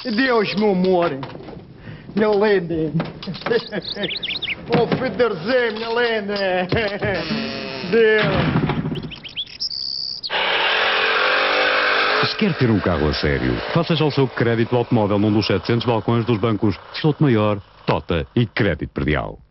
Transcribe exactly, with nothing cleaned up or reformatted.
Deus, meu amor. Minha lenda. Oh, Federzé, minha lenda. Deus. Se quer ter um carro a sério, faça já o seu crédito automóvel num dos setecentos balcões dos bancos Souto Maior, Tota e Crédito Predial.